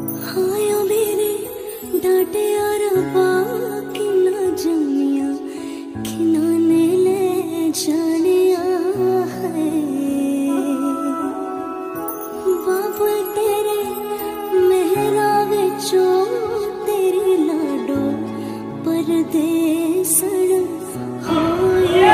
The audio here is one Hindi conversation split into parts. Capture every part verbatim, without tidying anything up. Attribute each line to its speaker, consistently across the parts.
Speaker 1: हाया मेरे डाटे अरबा किन्ना जमिया किन्ना ने ले जानिया है बाबू तेरे मेहरा विचो तेरी लाडो परदेसण होया।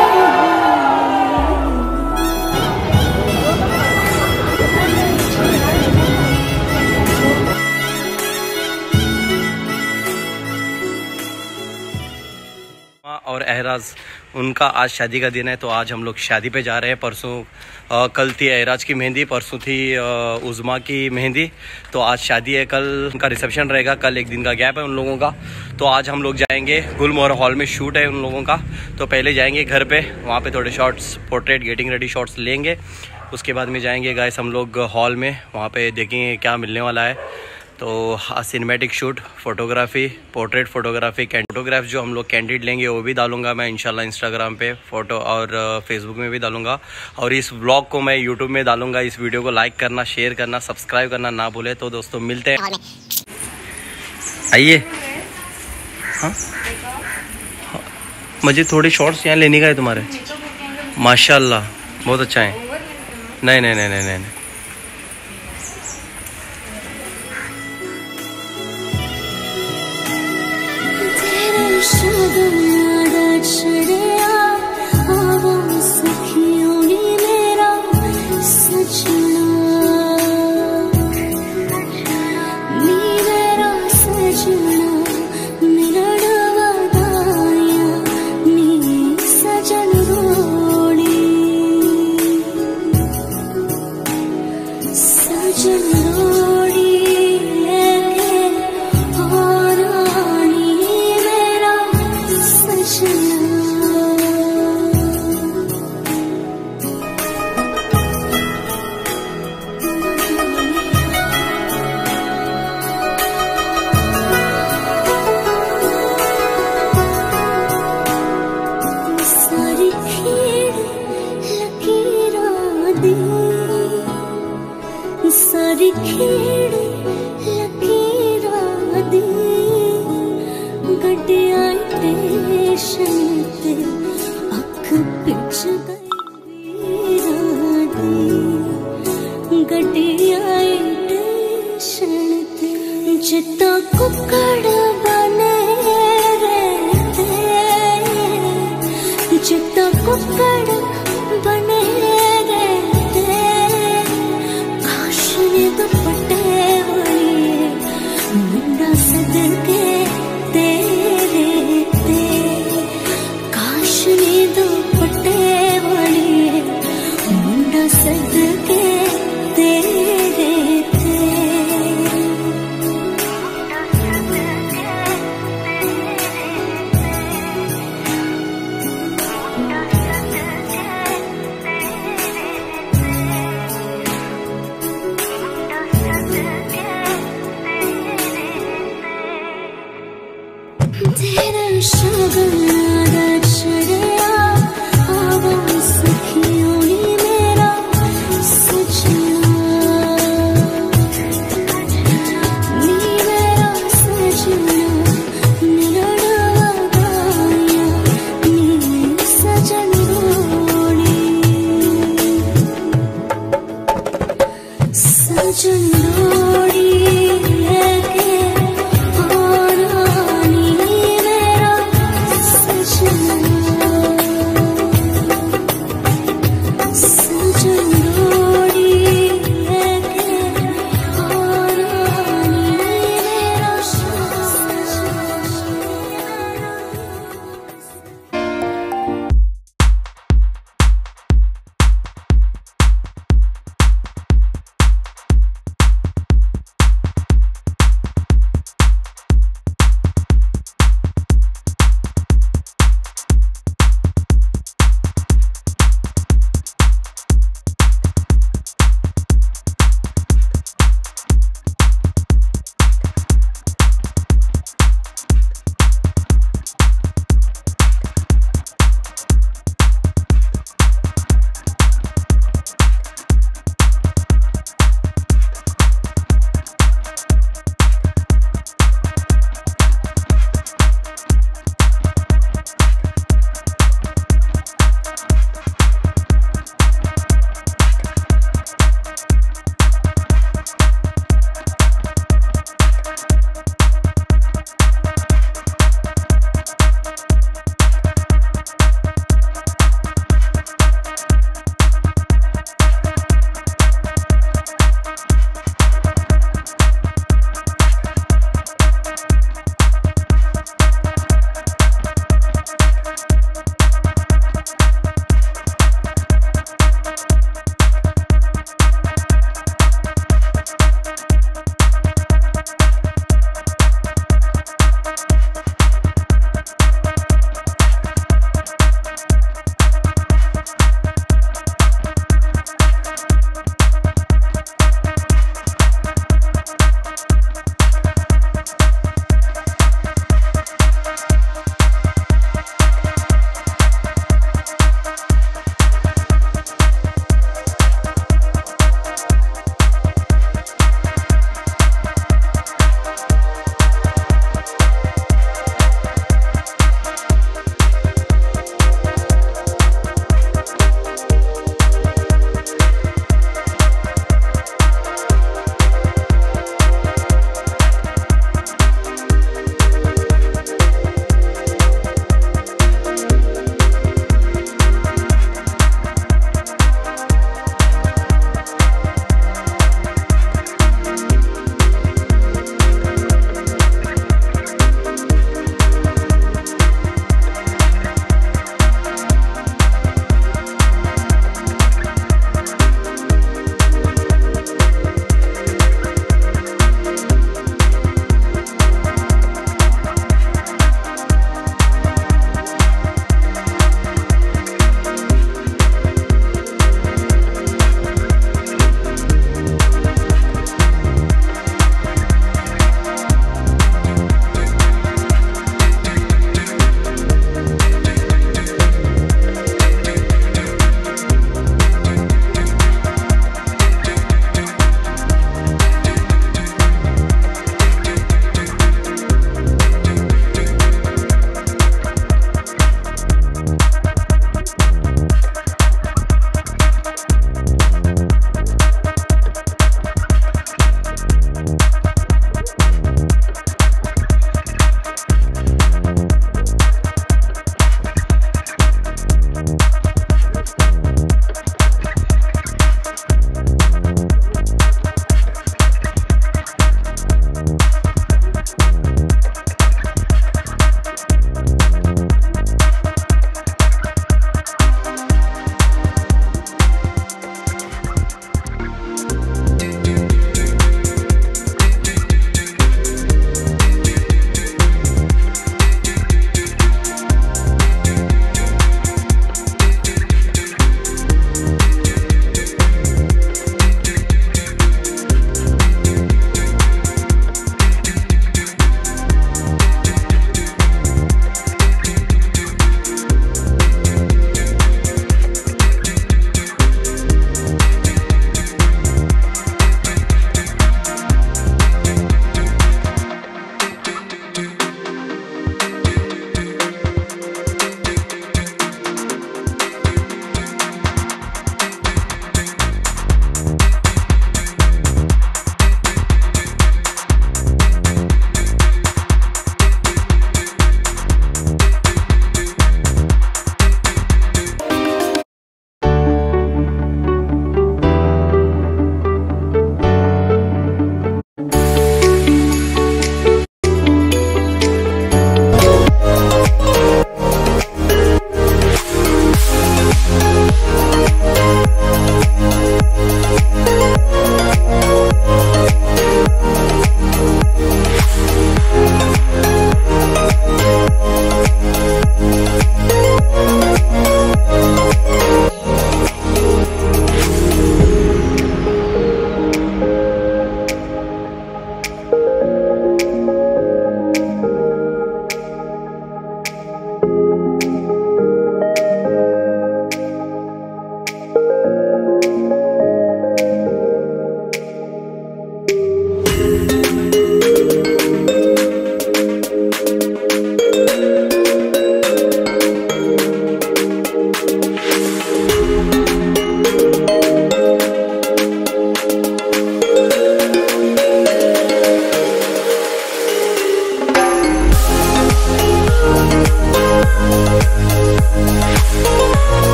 Speaker 2: और एहराज उनका आज शादी का दिन है, तो आज हम लोग शादी पे जा रहे हैं। परसों आ, कल थी एहराज की मेहंदी, परसों थी आ, उज़मा की मेहंदी, तो आज शादी है। कल उनका रिसेप्शन रहेगा, कल एक दिन का गैप है उन लोगों का। तो आज हम लोग जाएंगे, गुलमोहर हॉल में शूट है उन लोगों का, तो पहले जाएंगे घर पे, वहाँ पे थोड़े shots, portrait getting ready shots लेंगे। उसके बाद में जाएंगे गाइस हम लोग हॉल में, वहाँ पे देखेंगे क्या मिलने वाला है। तो cinematic shoot, photography, portrait photography, photograph जो हम लोग कैंडिड लेंगे वो भी डालूंगा मैं इंशाल्लाह इंस्टाग्राम पे फोटो, और फेसबुक में भी डालूंगा, और इस व्लॉग को मैं यूट्यूब में डालूंगा। इस वीडियो को लाइक करना, शेयर करना, सब्सक्राइब करना ना भूले। तो दोस्तों मिलते हैं, आइए। हाँ, मुझे थोड़े शॉर्ट्स यहाँ लेने का है तुम्हारे, माशाल्लाह बहुत अच्छा है। नहीं नहीं नहीं नहीं नहीं, नहीं।
Speaker 1: सारी खेड़ लकीरा दी गड्डिया स्टेशन ते अख पिछ गई दी गड्डिया स्टेशन ते जिता कुकड़ बने रहते, जिता कुकड़ बने तेरा शगन छड़या आवाज़ सखियों नी मेरा सजना, नी मेरा सजना निरड़ा गाया नी सजन रोड़ी, सजन रोड़ी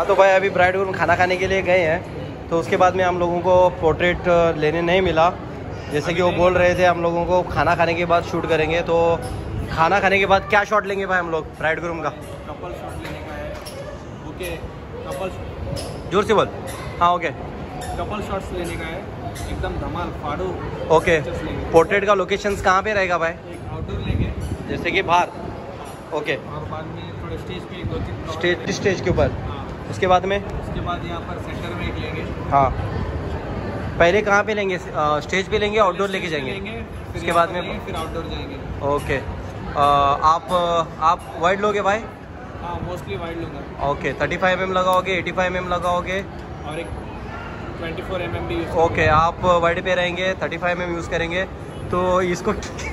Speaker 2: हाँ तो भाई अभी ब्राइड ग्रूम खाना खाने के लिए गए हैं, तो उसके बाद में हम लोगों को पोर्ट्रेट लेने नहीं मिला। जैसे कि वो बोल रहे थे हम लोगों को खाना खाने के बाद शूट करेंगे, तो खाना खाने के बाद क्या शॉट लेंगे भाई हम लोग ब्राइड ग्रूम का?
Speaker 3: कपल शॉट लेने का है। ओके कपल,
Speaker 2: जोर से बोल। हाँ ओके,
Speaker 3: कपल शॉट्स लेने का है, एकदम धमाल फाड़ू।
Speaker 2: ओके, पोर्ट्रेट का लोकेशंस कहाँ पे रहेगा भाई?
Speaker 3: एक आउटडोर लेंगे
Speaker 2: जैसे कि बाहर। ओके,
Speaker 3: और बाद में थोड़े स्टेज पे दो तीन
Speaker 2: स्टेज स्टेज के ऊपर।
Speaker 3: हाँ,
Speaker 2: उसके बाद में
Speaker 3: उसके बाद यहाँ पर सेंटर में एक लेंगे।
Speaker 2: हाँ, पहले कहाँ पे लेंगे? स्टेज पे लेंगे, आउटडोर लेके जाएंगे?
Speaker 3: फिर
Speaker 2: उसके बाद में
Speaker 3: फिर आउटडोर जाएंगे।
Speaker 2: ओके, आप आप वाइड लोगे भाई?
Speaker 3: हाँ मोस्टली वाइड लूँगा।
Speaker 2: ओके, थर्टी फाइव एम लगाओगे, एटी फाइव एम लगाओगे
Speaker 3: और एक ट्वेंटी फोर एम एम भी यूज़।
Speaker 2: ओके, आप वाइड पे रहेंगे, थर्टी फाइव एम यूज़ करेंगे। तो इसको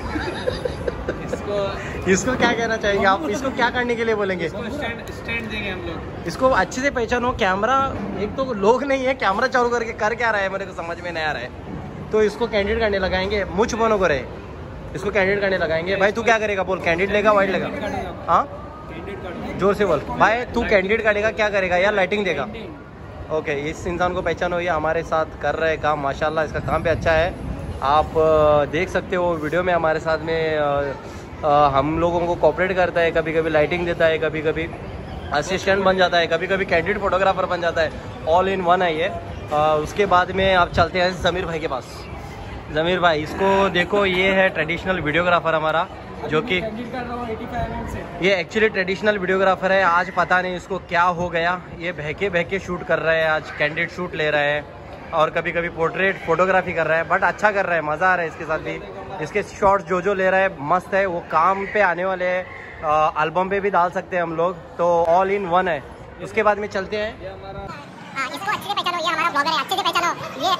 Speaker 3: इसको
Speaker 2: इसको क्या कहना चाहेंगे आप? इसको क्या करने के लिए बोलेंगे?
Speaker 3: स्टैंड स्टैंड देंगे हम लोग।
Speaker 2: इसको अच्छे से पहचानो। कैमरा एक तो लोग नहीं है, कैमरा चालू करके कर क्या रहा है मेरे को समझ में नहीं आ रहा है। तो इसको कैंडिडेट करने लगाएंगे, मुझ बनो करे, इसको कैंडिडेट करने लगाएंगे। भाई तू क्या करेगा बोल? कैंडिडेट लेगा, वाइड लेगा? हाँ जोर से बोल भाई। तू कैंडिडेट करेगा, क्या करेगा यार? लाइटिंग देगा। ओके, इस इंसान को पहचानो, ये हमारे साथ कर रहे काम, माशाल्लाह इसका काम भी अच्छा है। आप देख सकते हो वीडियो में हमारे साथ में आ, आ, हम लोगों को कोऑपरेट करता है, कभी कभी लाइटिंग देता है, कभी कभी असिस्टेंट बन जाता है, कभी कभी कैंडिडेट फोटोग्राफर बन जाता है। ऑल इन वन है ये। आ, उसके बाद में आप चलते हैं ज़मीर भाई के पास। ज़मीर भाई, इसको देखो, ये है ट्रेडिशनल वीडियोग्राफर हमारा, जो कि ये एक्चुअली ट्रेडिशनल वीडियोग्राफर है। आज पता नहीं इसको क्या हो गया, ये बहके बहके शूट कर रहा है, आज कैंडिडेट शूट ले रहा है और कभी कभी पोर्ट्रेट फोटोग्राफी कर रहा है। बट अच्छा कर रहा है, मज़ा आ रहा है इसके साथ भी। इसके शॉट्स जो जो ले रहा है मस्त है। वो काम पे आने वाले हैं, एल्बम पे भी डाल सकते हैं हम लोग, तो ऑल इन वन है। उसके बाद में चलते हैं,
Speaker 4: इसको अच्छे से पहचानो, ये हमारा ब्लॉगर है, अच्छे से पहचानो ये,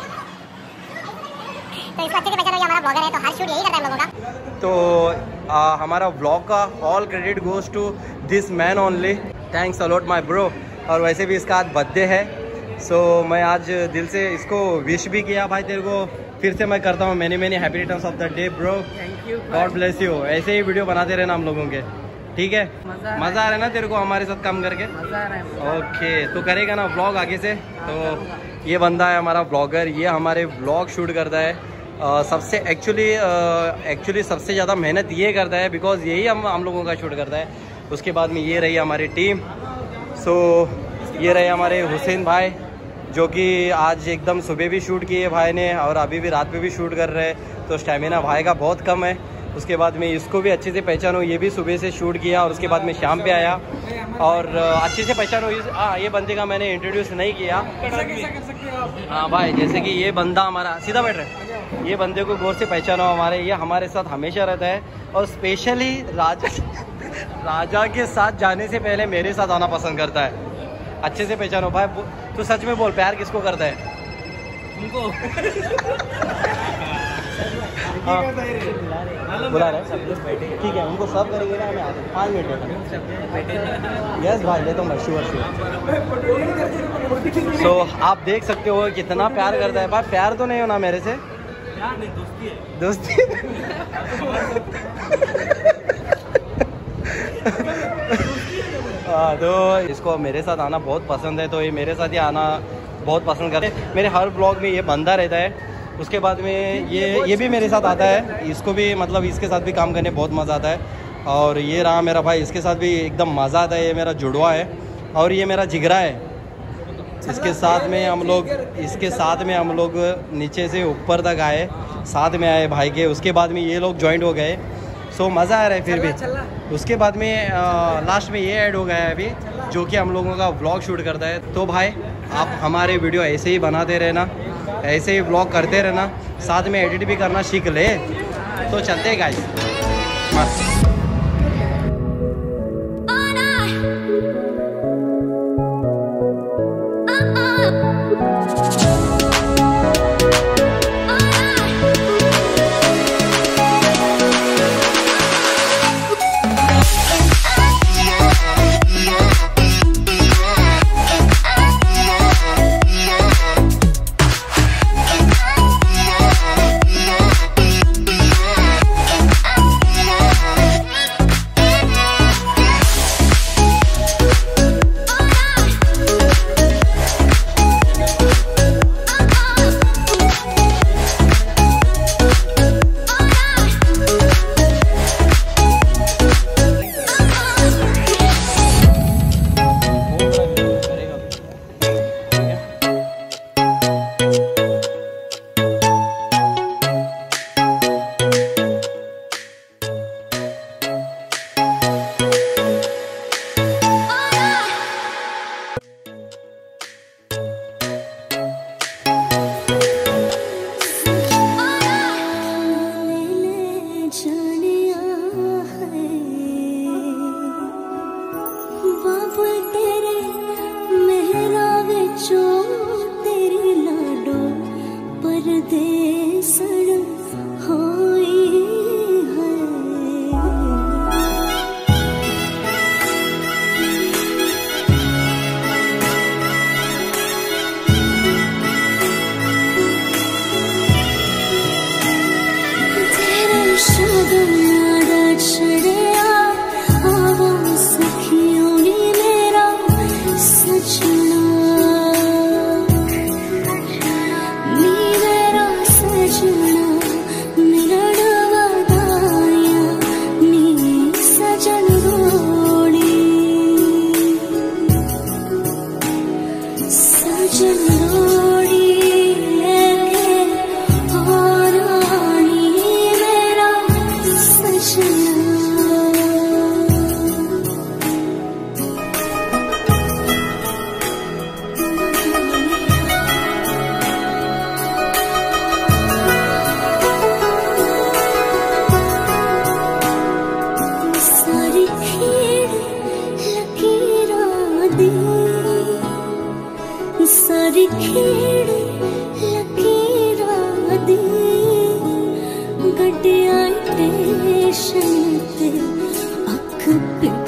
Speaker 4: तो इसको अच्छे से पहचानो, ये हमारा ब्लॉगर है, तो हर शूट यही करता है हम लोगों का।
Speaker 2: तो आ, हमारा ब्लॉग का all credit goes to this man only. Thanks a lot my bro. और वैसे भी इसका आज बर्थडे है, सो so, मैं आज दिल से इसको विश भी किया भाई तेरे को। फिर से मैं करता हूँ many many happy returns of the day bro.
Speaker 3: Thank you,
Speaker 2: God bless you. ऐसे ही वीडियो बनाते रहना हम लोगों के, ठीक है? मज़ा आ रहा है ना तेरे को हमारे साथ काम करके?
Speaker 3: मज़ा आ रहा है।
Speaker 2: ओके, तो करेगा ना व्लॉग आगे से? तो ये बंदा है हमारा ब्लॉगर, ये हमारे व्लॉग शूट करता है। uh, सबसे एक्चुअली एक्चुअली सबसे ज़्यादा मेहनत ये करता है, बिकॉज यही हम हम लोगों का शूट करता है। उसके बाद में ये रही हमारी टीम। सो so, ये रहे हमारे हुसैन भाई, जो कि आज एकदम सुबह भी शूट किए भाई ने और अभी भी रात में भी शूट कर रहे हैं, तो स्टेमिना भाई का बहुत कम है। उसके बाद में इसको भी अच्छे से पहचानो, ये भी सुबह से शूट किया और उसके बाद में शाम पे आया। और अच्छे से पहचानो, हाँ ये बंदे का मैंने इंट्रोड्यूस नहीं किया। हाँ भाई, जैसे कि ये बंदा हमारा, सीधा बैठ रहे, ये बंदे को गौर से पहचानो हमारे, ये हमारे साथ हमेशा रहता है और स्पेशली राजा राजा के साथ जाने से पहले मेरे साथ आना पसंद करता है। अच्छे से पहचानो भाई। तू सच में बोल, प्यार किसको करता है?
Speaker 3: उनको
Speaker 2: हाँ बुला रहे सब लोग बैठे, ठीक है? उनको सब करेंगे ना, हमें आते पाँच मिनट। यस भाई, लेता हूँ मैं, श्योर श्योर। सो आप देख सकते हो कितना प्यार करता है भाई। प्यार तो नहीं हो ना मेरे से?
Speaker 3: यार नहीं, दोस्ती है।
Speaker 2: दोस्ती हाँ, तो इसको मेरे साथ आना बहुत पसंद है, तो ये मेरे साथ ही आना बहुत पसंद करते हैं। मेरे हर ब्लॉग में ये बंदा रहता है। उसके बाद में ये ये भी मेरे साथ आता है, इसको भी मतलब इसके साथ भी काम करने बहुत मज़ा आता है। और ये रहा मेरा भाई, इसके साथ भी एकदम मज़ा आता है। ये मेरा जुड़वा है और ये मेरा जिगरा है। इसके साथ में हम लोग इसके साथ में हम लोग नीचे से ऊपर तक आए, साथ में आए भाई के। उसके बाद में ये लोग ज्वाइंट हो गए, सो मज़ा आ रहा है फिर भी। उसके बाद में आ, लास्ट में ये ऐड हो गया है अभी, जो कि हम लोगों का व्लॉग शूट करता है। तो भाई आप हमारे वीडियो ऐसे ही बनाते रहना, ऐसे ही व्लॉग करते रहना, साथ में एडिट भी करना सीख ले। तो चलते हैं गाइस, मस्त।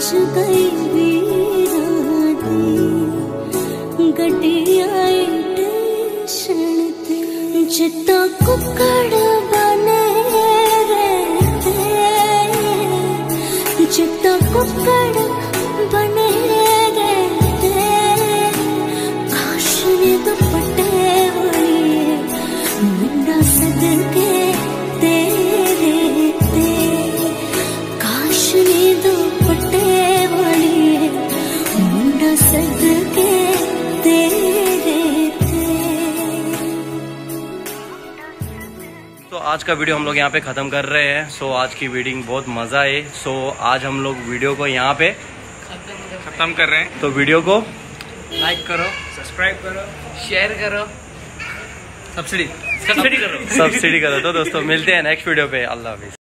Speaker 1: च गई वीरानी गड्डी आई टेंशन ते जिता कुकड़ बने रहते जिता कुकड़ बने रहते काश ने दुपट्टे वाली मुंडा सदके तेरे ते काश ने दुपट्टे वाली मुंडा सदके तेरे ते।
Speaker 2: तो आज का वीडियो हम लोग यहाँ पे ख़त्म कर रहे हैं। सो आज की वीडियो बहुत मज़ा आए। सो आज हम लोग वीडियो को यहाँ पे
Speaker 3: खत्म कर रहे हैं।
Speaker 2: तो वीडियो को
Speaker 3: लाइक करो, सब्सक्राइब करो,
Speaker 5: शेयर करो,
Speaker 3: सब्सिडी सब्सिडी करो
Speaker 2: सब्सिडी करो। तो दोस्तों मिलते हैं नेक्स्ट वीडियो पे। अल्लाह हाफिज़।